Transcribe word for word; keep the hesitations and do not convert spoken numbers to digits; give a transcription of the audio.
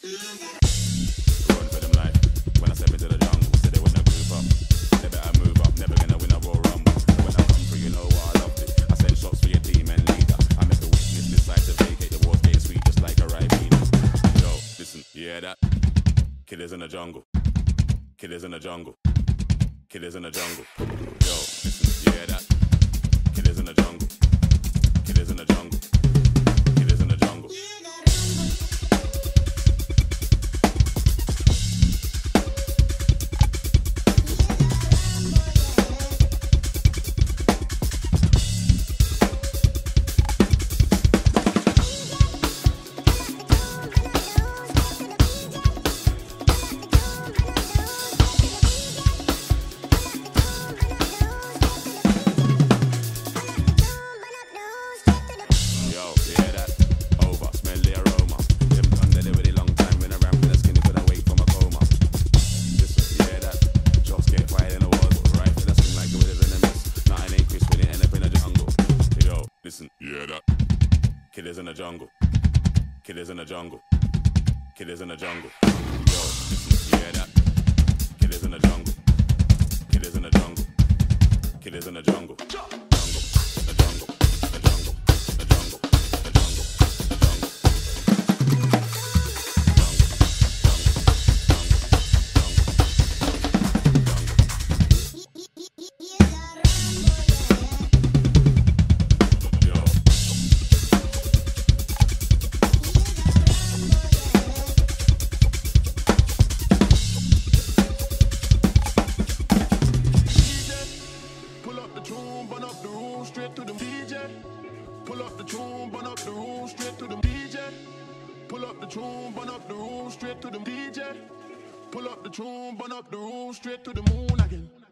Run for them life. When I step into the jungle, say they wanna move up. They better move up, never gonna win a Royal Rumble. When I come through, you know what I loved it. I send shots for your team and leader. I make a witness decide to vacate. The war's getting sweet just like a Ribena. Yo, listen, you hear that? Killers in the jungle. Killers in the jungle. Killers in the jungle. Yo, listen, you hear that? Killers in the jungle. Killers in the jungle. Killers in the jungle. Listen, yeah, that. Killers in the jungle. Killers in the jungle. Killers in the jungle. Yo, listen, yeah, that. Killers in the jungle. Killers in the jungle. Killers in the jungle. Jungle. The jungle. The jungle. The jungle. The jungle. The jungle. Pull up the tune, burn up the room, straight to the D J. Pull up the tune, burn up the room, straight to the D J. Pull up the tune, burn up the room, straight to the D J. Pull up the tune, burn up the room, straight to the moon again.